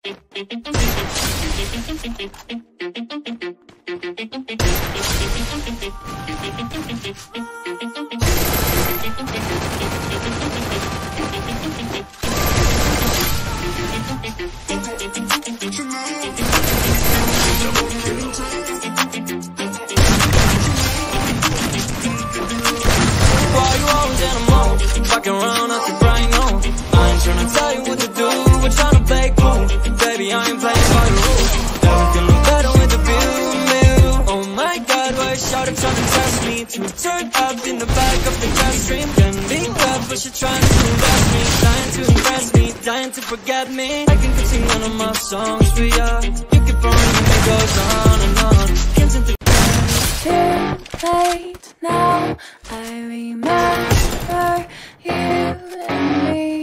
Walking around out the bright no. I ain't tryna tell you what to do, we're tryna play cool. Baby, I ain't playing by the rules. Never gonna better with the view. Oh my God, why is Shawty tryna test me? To turn up in the back of the jet stream. Can be good, but she trying to impress me. Dying to impress me, dying to forget me. I can sing one of my songs for ya. You keep on and it goes on and on. Can't seem to Too late now, I remember you and me.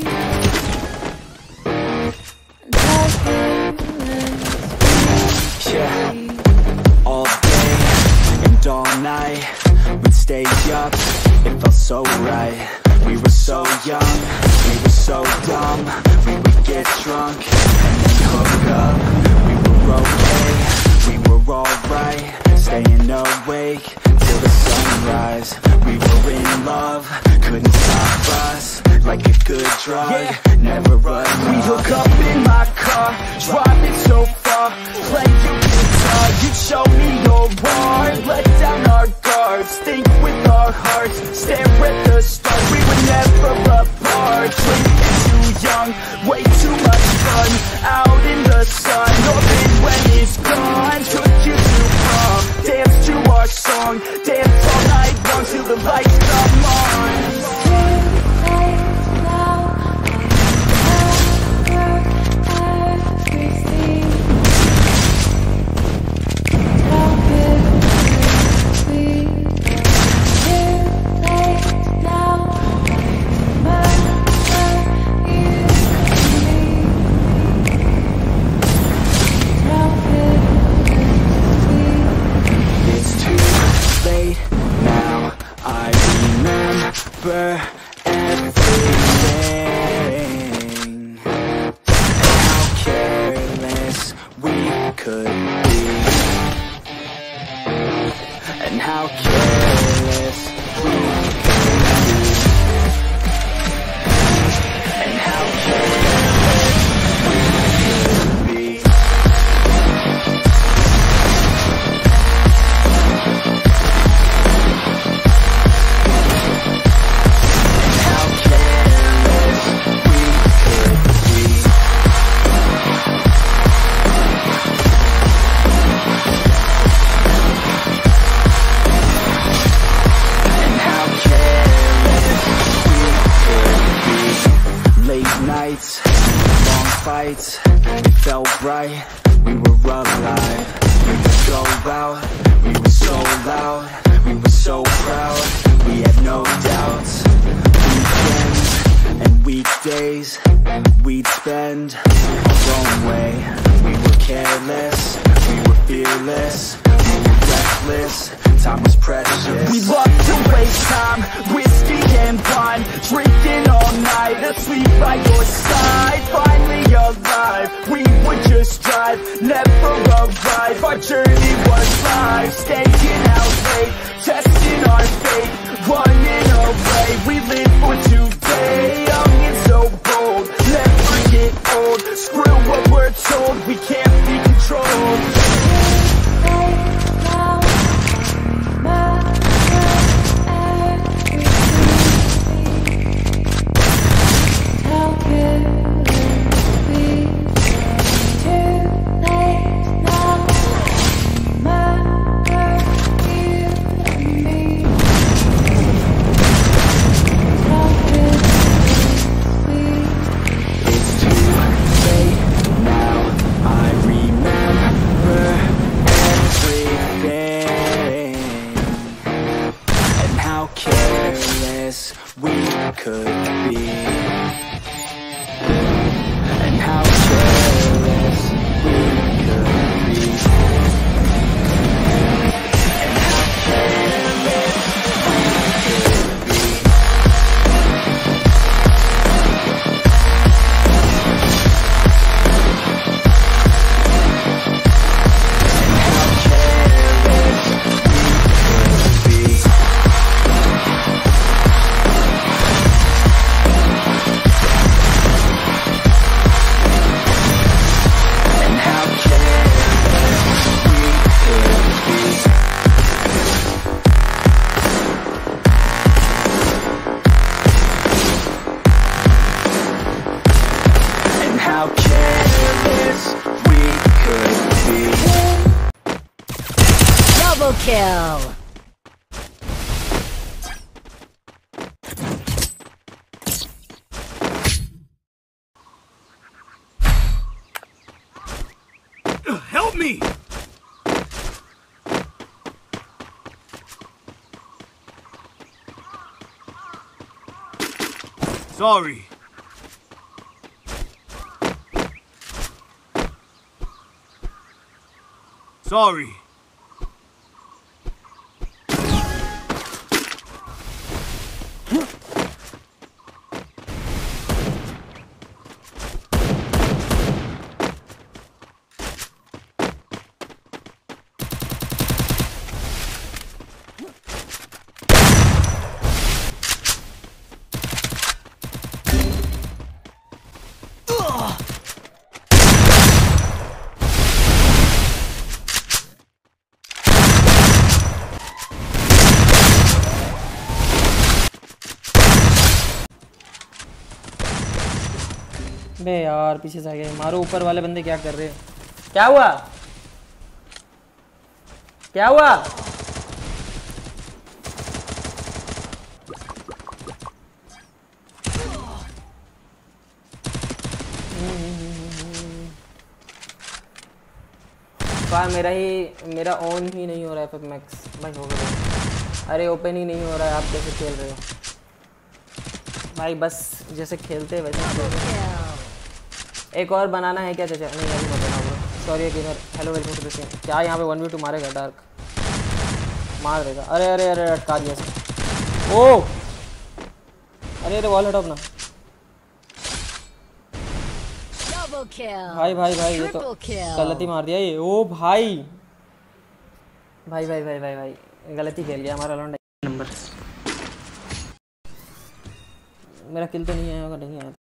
Yeah, all day and all night we'd stay up, it felt so right. We were so young, we were so dumb. We would get drunk and then hook up. We were okay, we were alright, staying awake till the sunrise. We were in love, couldn't stop us. Like a good drug, yeah. Never run. We hook up in my car, driving so far, play your guitar. You show me your heart, let down our guards, think with our hearts, stare at the stars. We were never apart, drinking too young, way too much fun, out in the sun, open when it's gone. Took you to prom, dance to our song, dance all night long till the lights come on. Everything, how careless we could be, and how careless we could be, and how careless we could be. Nights, long fights, it felt right, we were alive. We would go out, we were so loud, we were so proud, we had no doubts. Weekends and weekdays, we'd spend our own way. We were careless, we were fearless, we were reckless, time was precious. We loved to waste time, whiskey and wine, drinking all night, asleep by your side. Finally alive, we would just drive, never arrive. Our journey was live, staying out late, testing our fate, running away. We live for today, young and so bold, never get old. Screw what we're told, we can't be controlled. I this we could be. Double kill. Help me! Sorry. Sorry. बे यार पीछे से आ गए। मारो ऊपर वाले बंदे क्या कर रहे हैं? क्या हुआ? क्या हुआ? मेरा ऑन ही नहीं हो रहा है एफ मैक्स भाई। हो गया। अरे ओपन ही नहीं हो रहा है। आप कैसे खेल रहे हो भाई? बस जैसे खेलते वैसे खेल रहे हो। एक और बनाना है क्या चाचा? नहीं अभी मत बनाओ bro, sorry gamer. Hello welcome to the stream. क्या यहाँ पे 1v2 मारेगा? डार्क मार देगा। अरे अरे अरे अटका दिया सर। ओ अरे अरे वॉल हटाओ अपना। भाई भाई भाई ये तो गलत ही मार दिया ये। ओ भाई भाई भाई भाई भाई भाई गलत ही खेल गया हमारा लौंडा। नंबर मेरा किल तो नहीं आया होगा। नहीं आया।